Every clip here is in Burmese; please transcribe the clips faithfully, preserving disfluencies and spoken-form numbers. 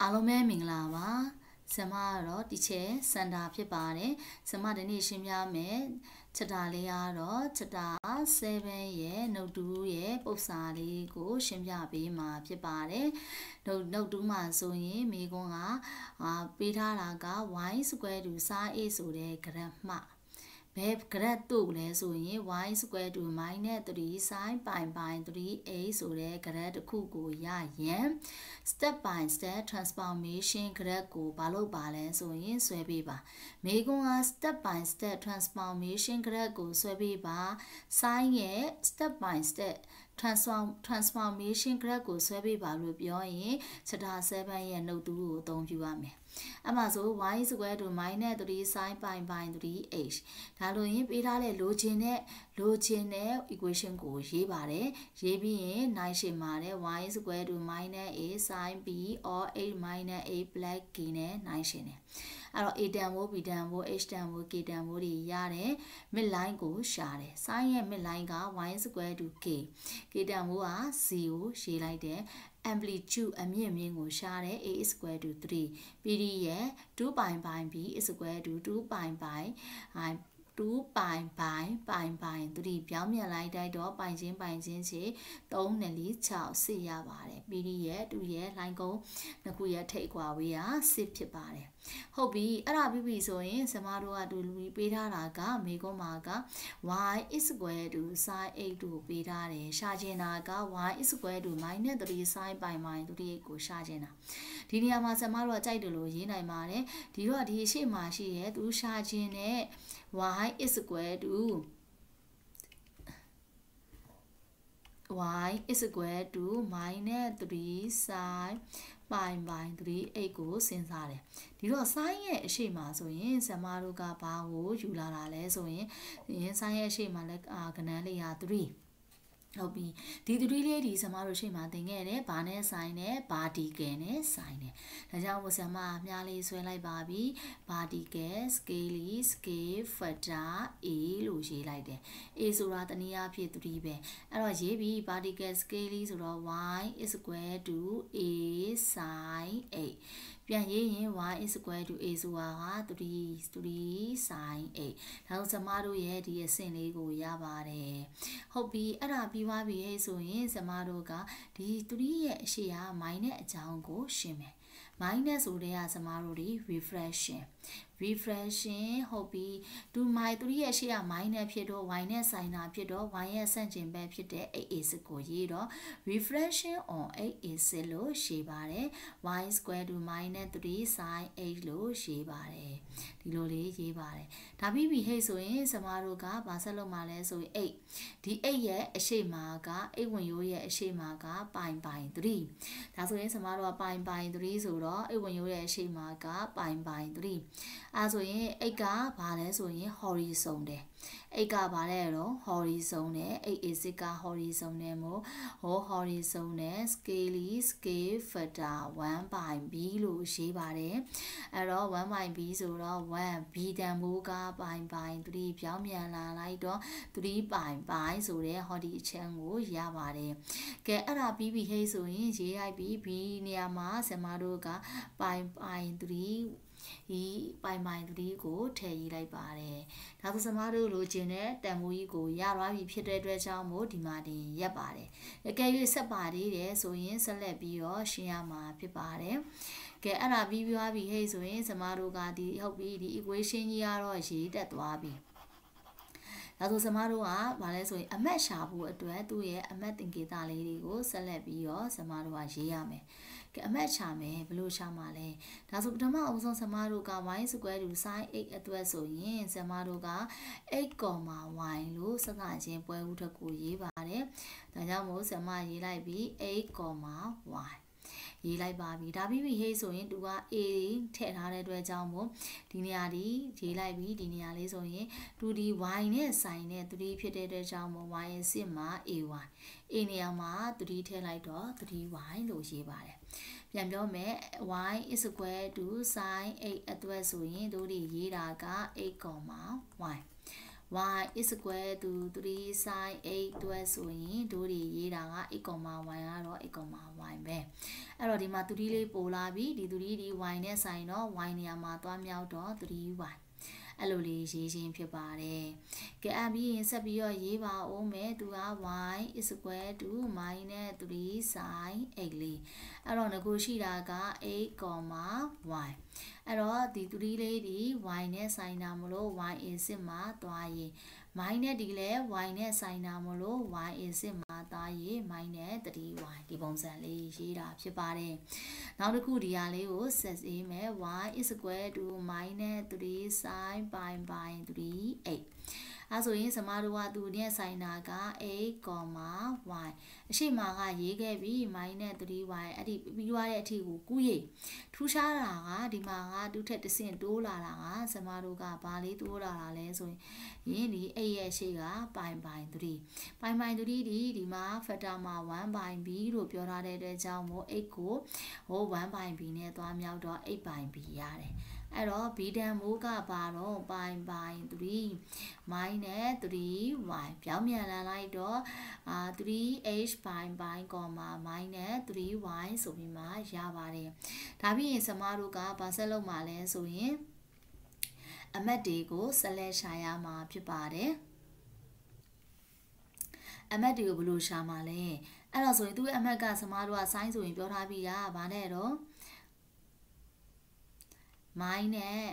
အားလုံးပဲမင်္ဂလာပါဆမကတော့ဒီချဲစန္ဒာဖြစ်ပါတယ်ဆမဒီနေ့ရှင်းပြမယ်ချက်တာလေးကတော့ချက်တာsevenရဲ့နှုတ်တူးရဲ့ပု္ပ္ပစာလေးကိုရှင်းပြပေးမှာဖြစ်ပါတယ်နှုတ်နှုတ်တူးမှာဆိုရင်မိကွန်းကအာပေးထားတာက y square တူစာ a ဆိုတဲ့ graph မှဘယ် graph တို့လဲဆိုရင် y square တူ minus three sin pi by three a ဆိုတဲ့ graph တစ်ခုကိုရရင် step by step transformation graph ကိုဘာလို့ပါလဲဆိုရင်ဆွဲပေးပါမိကွန်းက step by step transformation graph ကိုဆွဲပေးပါ sin ရဲ့ step by step transform transformation graph ကိုဆွဲပေးပါလို့ပြောရင်ချက်တာ seven ရဲ့နှုတ်တူးကိုအသုံးပြုရမယ်အဲ့မှာဆို y square တူ minus three sin pi by three h ဒါလို့ရင်ပေးထားတဲ့လိုချင်တဲ့လိုချင်တဲ့ equation ကိုရေးပါတယ်ရေးပြီးရင်nineရှင်းပါတယ် y square တူ minus a sin b or eight minus a plus k နဲ့nineရှင်းတယ်အဲ့တော့ a တန်ဖို့ b တန်ဖို့ h တန်ဖို့ k တန်ဖို့တွေရတယ် mid line ကိုရှာတယ် sin ရဲ့ mid line က y square တူ k k တန်ဖို့က c ကိုရေးလိုက်တယ် amplitude အမြင့်မြင့်ကိုရှာတယ် a is equal to three pd ရဲ့ two pi by b is equal to two pi by two pi by pi by three ပြောင်းပြန်လိုက်တိုက်တော့ပိုင်ချင်းပိုင်ချင်းချေthreeနဲ့four sixရပါတယ် pd ရဲ့ twoရဲ့ line ကုန်းနှစ်ခုရဲ့ထိပ်ကွာဝေးကsixဖြစ်ပါတယ်ဟုတ်ပြီအဲ့ဒါပြီးပြီဆိုရင်စမတို့ကတူလူပေးထားတာကမေကွန်မာက y is equal to sin eight ကိုပေးထားတယ်ရှာချင်တာက y is equal to minus three sin pi by three ကိုရှာချင်တာဒီနေရာမှာစမတို့ကကြိုက်တယ်လို့ရေးနိုင်ပါတယ်ဒီတော့ဒီအရှိမှာရှိရဲ့သူရှာချင်တဲ့ y is equal to y is equal to minus three sin pi by three eight ကိုစဉ်းစားတယ်ဒီတော့ sin ရဲ့အရှိမှာဆိုရင်စမတို့ကဘာကိုယူလာတာလဲဆိုရင် sin ရဲ့အရှိမှာလည်းကဏ္ဍလေးရthreeဟုတ်ပြီဒီthreeလေးဒီစမတို့ရှေ့မှာသင်ခဲ့တယ်ဘာနဲ့ဆိုင်နဲ့ vertical နဲ့ဆိုင်တယ်ဒါကြောင့်မို့စမအများလေးဆွဲလိုက်ပါပြီ vertical scale scale factor a လို့ရေးလိုက်တယ် a ဆိုတာတနည်းအားဖြင့်threeပဲအဲ့တော့ရေးပြီး vertical scale ဆိုတော့ y is equal to a sin eightပြန်ရေးရင် y is equal to a ဆိုတာကthree three sin eight ဒါဆိုစမတို့ရဲ့ဒီအဆင့်လေးကိုရပါတယ်ဟုတ်ပြီအဲ့ဒါပြီးသွားပြီဟဲ့ဆိုရင်စမတို့ကဒီ three ရဲ့အရှိက minus အကြောင်းကိုရှင်းမယ် minus ဆိုတဲ့ကစမတို့ဒီ refraction refraction ဟုတ်ပြီ two my three ရဲ့ရှေ့က minus ဖြစ်တော့ y နဲ့ဆိုင်တာဖြစ်တော့ y ရဲ့ဆန့်ကျင်ဘက်ဖြစ်တဲ့ eight a six ကိုရေးတော့ refraction on eight a six လို့ရေးပါတယ် y square to minus three sin eight လို့ရေးပါတယ်ဒီလိုလေးရေးပါတယ်ဒါပြီးပြီဟဲ့ဆိုရင်စမတို့ကဘာဆက်လုပ်မှာလဲဆိုရင် eight ဒီ eight ရဲ့အရှိမာက eight ဝင်ရိုးရဲ့အရှိမာက pi by three ဒါဆိုရင်စမတို့က pi by three ဆိုတော့ eight ဝင်ရိုးရဲ့အရှိမာက pi by threeအဲဆိုရင်eightကဘာလဲဆိုရင် horizontal eightကဘာလဲတော့ horizontal eight a sixက horizontal မို့ဟော horizontal scale scale factor one by b လို့ရေးပါတယ်အဲ့တော့one by b ဆိုတော့one b တန်ဖိုးက pi by three ပြောင်းပြန်လာလိုက်တော့three pi by ဆိုတဲ့ဟောဒီအချမ်းကိုရပါတယ်ကဲအဲ့ဒါပြီးပြီဟဲ့ဆိုရင်ရေးလိုက်ပြီး b နေရာမှာဆမတို့က pi by threeဒီပိုင်ပိုင်threeကိုထည့်ရေးလိုက်ပါတယ်ဒါဆိုစမတို့လိုချင်တဲ့တန်ဖိုးကြီးကိုရသွားပြီဖြစ်တဲ့အတွက်ကြောင့်မို့ဒီမှာတင်ရက်ပါတယ်အကယ်၍ဆက်ပါသေးတယ်ဆိုရင်ဆက်လက်ပြီးတော့ရှင်းရမှာဖြစ်ပါတယ်ကဲအဲ့ဒါပြီးသွားပြီဟဲ့ဆိုရင်စမတို့ကဒီဟုတ်ပြီဒီ equation ကြီးကတော့ရေးတက်သွားပြီဒါဆိုစမတို့ကဘာလဲဆိုရင်အမတ်ရှာဖို့အတွက်သူ့ရဲ့အမတ်သင်္ကေတလေးတွေကိုဆက်လက်ပြီးတော့စမတို့ကရေးရမယ်ကဲအမတ်ရှာမယ်ဘယ်လိုရှာမှာလဲဒါဆိုပထမအဦးဆုံးစမတို့က y square တူ sin eight အတွက်ဆိုရင်စမတို့က eight, y လို့စကားချင်းပွဲဥတစ်ခုရေးပါတယ်ဒါကြောင့်မို့စမရေးလိုက်ပြီး eight, yရေးလိုက်ပါပြီဒါပြီးပြီဟေးဆိုရင်သူက a ထည့်ထားတဲ့အတွက်ကြောင့်မို့ဒီနေရာဒီရေးလိုက်ပြီးဒီနေရာလေးဆိုရင်သူဒီ y နဲ့ဆိုင်နဲ့threeဖြစ်တဲ့အတွက်ကြောင့်မို့ y အစစ်မှာ ay a နေရာမှာthreeထည့်လိုက်တော့three y လို့ရေးပါတယ်ပြန်ပြောမယ် y is equal to sin eight အတွက်ဆိုရင်တို့ဒီရေးတာကeight, y y is equal to three sine eight အတွက်ဆိုရင်တို့တွေရေးတာက x, y ကတော့ x, y ပဲအဲ့တော့ဒီမှာthreeလေးပိုလာပြီဒီthreeဒီ y နဲ့ဆိုင်တော့ y နေရာမှာသွားမြောက်တော့ three y အဲ့လိုလေးရေးချင်းဖြစ်ပါတယ်ကဲအပြီးရင်ဆက်ပြီးတော့ရေးပါဦးမယ်သူက y is equal to minus three sine eight လေးအဲ့တော့ငကိုရှိတာက eight, y အဲ့တော့ဒီthreeလေးဒီ y နဲ့ဆိုင်တာမလို့ y is မှာသွားရင် minus ဒီလဲ y နဲ့ဆိုင်တာမလို့ y is မှာသွားရင် minus three y ဒီပုံစံလေးရေးတာဖြစ်ပါတယ်နောက်တစ်ခုဒီဟာလေးကိုဆက်ရေးမယ် y is equal to minus three sine pi by three eightအဲ့ဆိုရင်စမတို့ကသူနဲ့ဆိုင်တာက eight, y အရှိမကရေးခဲ့ပြီး minus three y အဲ့ဒီပြီးသွားတဲ့အထိကိုကူးရေးထူးခြားတာကဒီမှာကသူထက်တစ်ဆင့်တိုးလာတာကစမတို့ကဘာလေးတိုးလာတာလဲဆိုရင်ဒီeightရဲ့ရှေ့က pi by three pi by threeဒီဒီမှာ factor မှာ one by b လို့ပြောထားတဲ့အတွက်ကြောင့်မို့eightကိုဟိုone by b နဲ့သွားမြောက်တော့eight by b ရတယ်အဲ့တော့ b တန်မိုးကပါတော့ pi by three minus three y ပြောင်းပြန်လာလိုက်တော့အာ three h pi by, minus three y ဆိုပြီးမှရပါတယ်ဒါပြီးရင်စမတို့ကဘာဆက်လုပ်မှာလဲဆိုရင်အမတ်တွေကိုဆက်လက်ရှာရမှာဖြစ်ပါတယ်အမတ်တွေကိုဘယ်လိုရှာမှာလဲအဲ့တော့ဆိုရင်သူ့ရဲ့အမတ်ကစမတို့က sin ဆိုရင်ပြောထားပြီးတာဗာနဲ့တော့ minus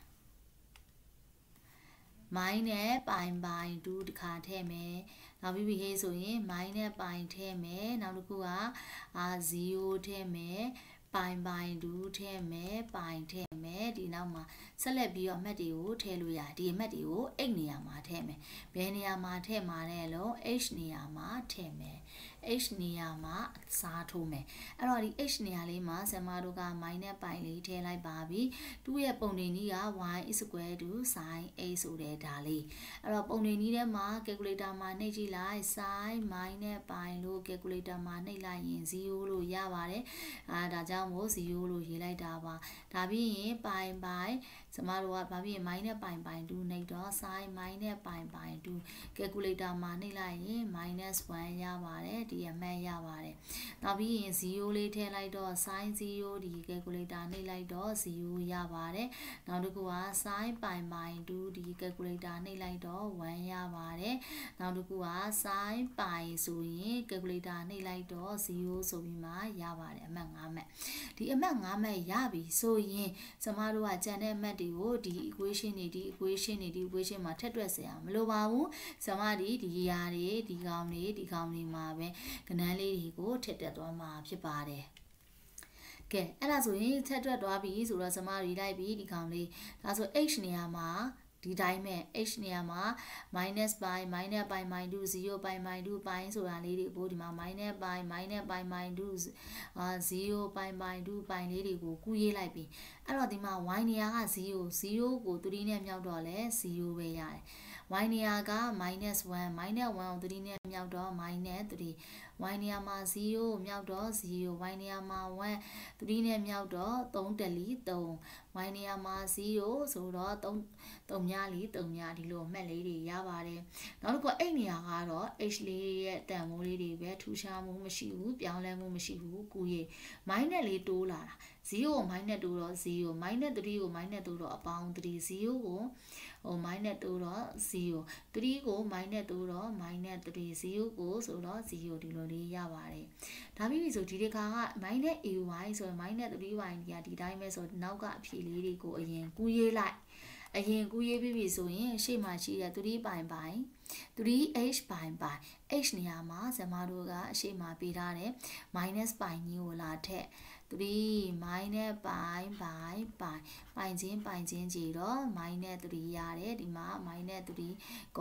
minus pi by two တခါထည့်မယ်နောက်ပြီးပြီဟေးဆိုရင် minus pi ထည့်မယ်နောက်တစ်ခုကအာ zero ထည့်မယ် pi by two ထည့်မယ် pi ထည့်မယ်ဒီနောက်မှာဆက်လက်ပြီးတော့အမှတ်တွေကိုထည့်လို့ရတယ်ဒီအမှတ်တွေကို x နေရာမှာထည့်မယ်ဘယ်နေရာမှာထည့်မှာလဲလို့ h နေရာမှာထည့်မယ် h နေရာမှာစားထိုးမယ်အဲ့တော့ဒီ h နေရာလေးမှာဆရာမတို့က minus pi လေးထည့်လိုက်ပါပြီသူ့ရဲ့ပုံနေနည်းက y is equal to sin eight ဆိုတဲ့ဒါလေးအဲ့တော့ပုံနေနည်းထဲမှာ calculator မှာနှိပ်ကြည့်လိုက် sin minus pi လို့ calculator မှာနှိပ်လိုက်ရင် zero လို့ရပါတယ်အာဒါကြောင့်မို့ zero လို့ရေးလိုက်တာပါဒါပြီးရင် pi by ကျမတို့ကဘာဖြစ်ရင် minus pi by two နှိပ်တော့ sin minus pi by two calculator မှာနှိပ်လိုက်ရင် minus one ရပါတယ်ဒီအမှတ်ရပါတယ်နောက်ပြီးရင် zero လေးထည့်လိုက်တော့ sin zero ဒီ calculator နှိပ်လိုက်တော့ zero ရပါတယ်နောက်တစ်ခုက sin pi by two ဒီ calculator နှိပ်လိုက်တော့ one ရပါတယ်နောက်တစ်ခုက sin pi ဆိုရင် calculator နှိပ်လိုက်တော့ zero ဆိုပြီးမှရပါတယ်အမှတ်fiveမှတ်ဒီအမှတ်fiveမှတ်ရပြီဆိုရင်ကျမတို့ကကျန်တဲ့အမှတ်တွေကိုဒီ equation တွေဒီ equation တွေဒီ equation မှာထည့်တွက်စရာမလိုပါဘူးကျမဒီဒီຢာတွေဒီကောင်တွေဒီကောင်တွေမှာပဲကဏ္ဍလေးတွေကိုထည့်တက်သွားမှာဖြစ်ပါတယ်ကဲအဲ့ဒါဆိုရင်ထည့်တွက်သွားပြီဆိုတော့ကျမတွေလိုက်ပြီဒီကောင်လေးဒါဆို h နေရာမှာဒီတိုင်းမဲ့ h နေရာမှာ minus pi minus pi by two zero pi by two pi ဆိုတာလေးတွေကိုဒီမှာ minus pi minus pi by two အာzero pi by two pi လေးတွေကိုကူးရေးလိုက်ပြီအဲ့တော့ဒီမှာ y နေရာကzero zeroကိုthreeနဲ့မြောက်တော့လဲ zero ပဲရတယ် y နေရာက minus one minus one ကိုthreeနဲ့မြောက်တော့ minus three y နေရာမှာzeroမြောက်တော့zero y နေရာမှာone threeနဲ့မြောက်တော့threeတလီthree y နေရာမှာzeroဆိုတော့three threeညလီthreeညဒီလိုအမှတ်လေးတွေရပါတယ်နောက်တစ်ခုအဲ့နေရာကတော့ h လေးရဲ့တန်ဖိုးလေးတွေပဲထူးခြားမှုမရှိဘူးပြောင်းလဲမှုမရှိဘူးကူရေး minus လေးတိုးလာတာzero ကို minus တိုးတော့zero minus three ကို minus တိုးတော့အပေါင်းthree zero ကိုဟို minus တိုးတော့zero three ကို minus တိုးတော့ minus three zero ကိုဆိုတော့zeroဒီလိုလေးရပါတယ်ဒါပြီးပြီဆိုဒီတစ်ခါက minus ay ဆိုရင် minus three y ဒီကဒီတိုင်းပဲဆိုနောက်ကအဖြေလေးတွေကိုအရင်ကူးရေးလိုက်အရင်ကူးရေးပြီးပြီဆိုရင်ရှေ့မှာရှိတဲ့three pi by three h pi by h နေရာမှာဇမတို့ကအရှေ့မှာပေးထားတယ် minus pi ကြီးကိုလာထက်three minus pi by pi ပိုင်ချင်းပိုင်ချင်းကြည့်တော့ minus three ရတယ်ဒီမှာ minus three,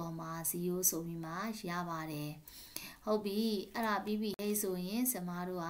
zero ဆိုပြီးမှရပါတယ်ဟုတ်ပြီအဲ့ဒါပြီးပြီဆိုရင်ဇမတို့က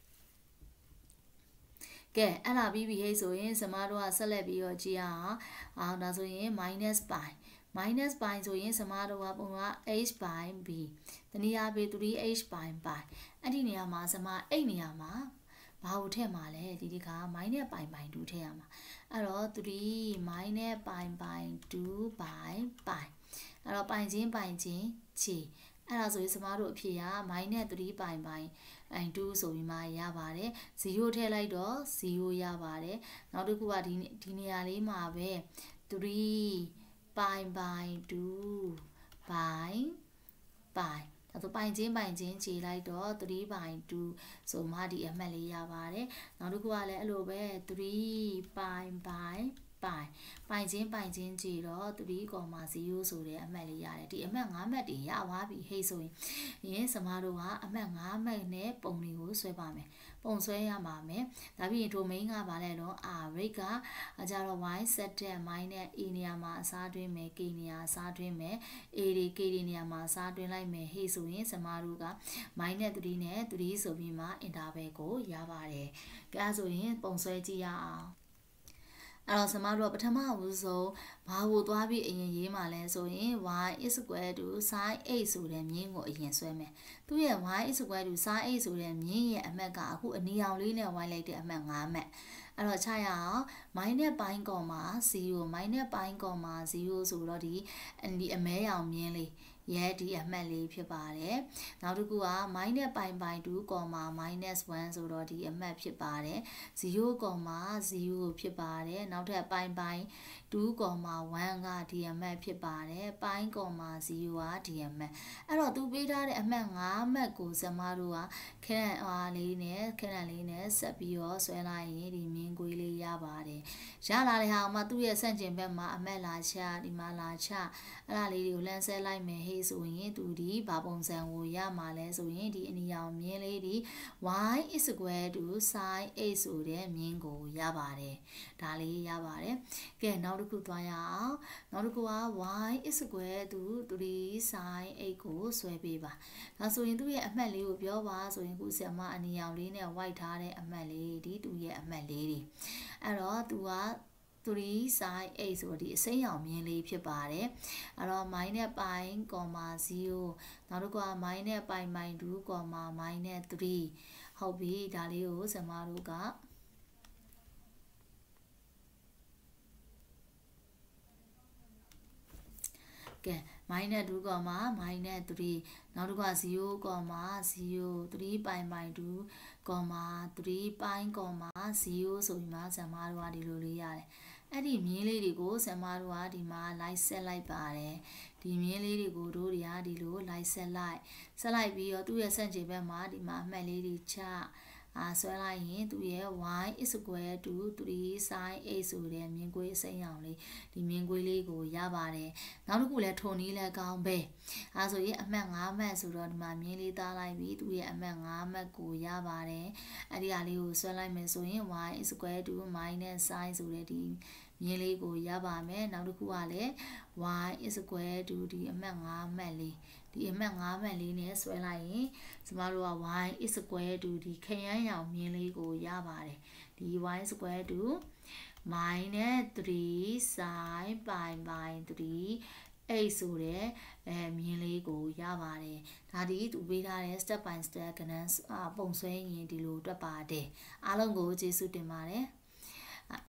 ကဲအဲ့ဒါပြီးပြီဟဲ့ဆိုရင်ဇမတို့ကဆက်လက်ပြီးတော့ကြည့်အောင်အောင်ဒါဆိုရင် minus pi minus pi ဆိုရင်ဇမတို့ကပုံက h by b တနည်းအားဖြင့်three h by pi အဲ့ဒီနေရာမှာဇမအဲ့နေရာမှာဘာကိုထည့်မှာလဲဒီဒီက minus pi by two ထည့်ရမှာအဲ့တော့three minus pi by two by pi အဲ့တော့ပိုင်ချင်းပိုင်ချင်းခြေအဲ့ဒါဆိုရင်ကျမတို့အဖြစ်ရ minus 3 ပိုင်ပိုင်two ဆိုပြီးမှရပါတယ်zero ထည့်လိုက်တော့zero ရပါတယ်နောက်တစ်ခုကဒီဒီနေရာလေးမှာပဲthree ပိုင်ပိုင်two ပိုင်ပိုင်ဒါဆိုပိုင်ချင်းပိုင်ချင်းခြေလိုက်တော့three ပိုင်twoဆိုမှဒီအမှတ်လေးရပါတယ်နောက်တစ်ခုကလည်းအဲ့လိုပဲthree ပိုင်ပိုင်ပိုင်ပိုင်ချင်းပိုင်ချင်းကြည့်တော့three zero ဆိုတဲ့အမှတ်လေးရတယ်ဒီအမှတ်fiveမှတ်တွေရသွားပြီဟေ့ဆိုရင်ယင်းစမတို့ကအမှတ်fiveမှတ်နဲ့ပုံတွေကိုဆွဲပါမယ်ပုံဆွဲရမှာမယ်ဒါပြီးရင် domain ကပါလဲတော့ r rate ကကြတော့ y set တဲ့ minus a နေရာမှာအစားတွင်းမယ် k နေရာအစားတွင်းမယ် a တွေ k တွေနေရာမှာအစားတွင်းလိုက်မယ်ဟေ့ဆိုရင်စမတို့က minus three နဲ့threeဆိုပြီးမှ interval ကိုရပါတယ်အဲဆိုရင်ပုံဆွဲကြည့်ရအောင်အဲ့တော့စမတို့ကပထမဦးဆုံးဘာကိုသွားပြီးအရင်ရေးမှာလဲဆိုရင် y is equal to sin eight ဆိုတဲ့မြင်းကိုအရင်ဆွဲမယ်သူရဲ့ y is equal to sin eight ဆိုတဲ့မြင်းရဲ့အမှတ်ကအခုအနီရောင်လေးနဲ့ဝိုင်းလိုက်တဲ့အမှတ်fiveမှတ်အဲ့တော့ချရအောင် minus ပိုင်း zero minus ပိုင်း zero ဆိုတော့ဒီဒီအမဲရောင်မြင်းလေးရဲ့ဒီအမှတ်လေးဖြစ်ပါတယ်နောက်တစ်ခုက minus ပိုင်းပိုင်းtwo, minus one ဆိုတော့ဒီအမှတ်ဖြစ်ပါတယ်zero, zero ဖြစ်ပါတယ်နောက်ထပ်ပိုင်းပိုင်း two, one ကဒီအမှတ်ဖြစ်ပါတယ်ပိုင်း zero ကဒီအမှတ်အဲ့တော့သူပေးထားတဲ့အမှတ်fiveမှတ်ကိုဇမတို့ကခဏအားလေးနဲ့ခဏလေးနဲ့ဆက်ပြီးတော့ဆွဲလိုက်ရင်ဒီမြင်းကွေးလေးရပါတယ်ရလာတဲ့ဟာမှသူ့ရဲ့ဆန့်ကျင်ဘက်မှာအမှတ်လာချဒီမှာလာချအဲ့ဒါလေးတွေကိုလမ်းဆဲလိုက်မယ်ဟေးဆိုရင်သူဒီဘာပုံစံကိုရမှာလဲဆိုရင်ဒီအနီရောင်မြင်းလေးဒီ y is equal to sin eight ဆိုတဲ့မြင်းကိုရပါတယ်ဒါလေးရပါတယ်ကဲနောက်တစ်ခုသွားရအောင်နောက်တစ်ခုက y is equal to three sin eight ကိုဆွဲပေးပါဒါဆိုရင်သူ့ရဲ့အမှတ်လေးကိုပြောပါဆိုရင်ခုဆရာမအနီရောင်လေးနဲ့ white ထားတဲ့အမှတ်လေးဒီသူ့ရဲ့အမှတ်လေးတွေအဲ့တော့သူကthree sin eightဆိုဒီအစိမ်းရောင်မြင်းလေးဖြစ်ပါတယ်အဲ့တော့ minus ပိုင်း zero နောက်တစ်ခုက minus ပိုင်း two, minus three ဟုတ်ပြီဒါလေးကိုဇမတို့ကကဲ minus two, minus three နောက်တစ်ခုကzero, zero three ပိုင်းပိုင်းtwo, three ပိုင်း zero ဆိုပြီးမှဇမတို့ကဒီလိုလေးရတယ်အဲ့ဒီမြင်းလေးတွေကိုဇမတို့ကဒီမှာ like ဆက်လိုက်ပါတယ်ဒီမြင်းလေးတွေကိုတို့တွေကဒီလို like ဆက်လိုက်ဆက်လိုက်ပြီးတော့သူ့ရဲ့ဆန့်ကျင်ဘက်မှာဒီမှာအမှတ်လေးတွေချအာဆွဲလိုက်ရင်သူ့ရဲ့ y is equal to three sin eight ဆိုတဲ့မြင်းကွေးအစိမ်းရောင်လေးဒီမြင်းကွေးလေးကိုရပါတယ်နောက်တစ်ခုလည်းထုံနည်းလည်းကောင်းပဲအဲဆိုရင်အမှတ်fiveမှတ်ဆိုတော့ဒီမှာမြင်းလေးသားလိုက်ပြီးသူ့ရဲ့အမှတ်fiveမှတ်ကိုရပါတယ်အဲ့ဒီဟာလေးကိုဆွဲလိုက်မယ်ဆိုရင် y is equal to minus sin ဆိုတဲ့ဒီမြင်းလေးကိုရပါမယ်နောက်တစ်ခုကလည်း y is equal to ဒီအမှတ်fiveမှတ်လေးဒီအမှတ်fiveမှတ်လေးနဲ့ဆွဲလိုက်ရင်ကျမတို့က y is equal to ဒီခရမ်းရောင်မြင်းလေးကိုရပါတယ်ဒီ y is equal to minus three sin pi by three eight ဆိုတဲ့အဲမြင်းလေးကိုရပါတယ်ဒါဒီသူပေးထားတဲ့ step by step ကဏ္ဍပုံဆွဲရင်ဒီလိုတွက်ပါတယ်အားလုံးကိုကျေးဇူးတင်ပါတယ်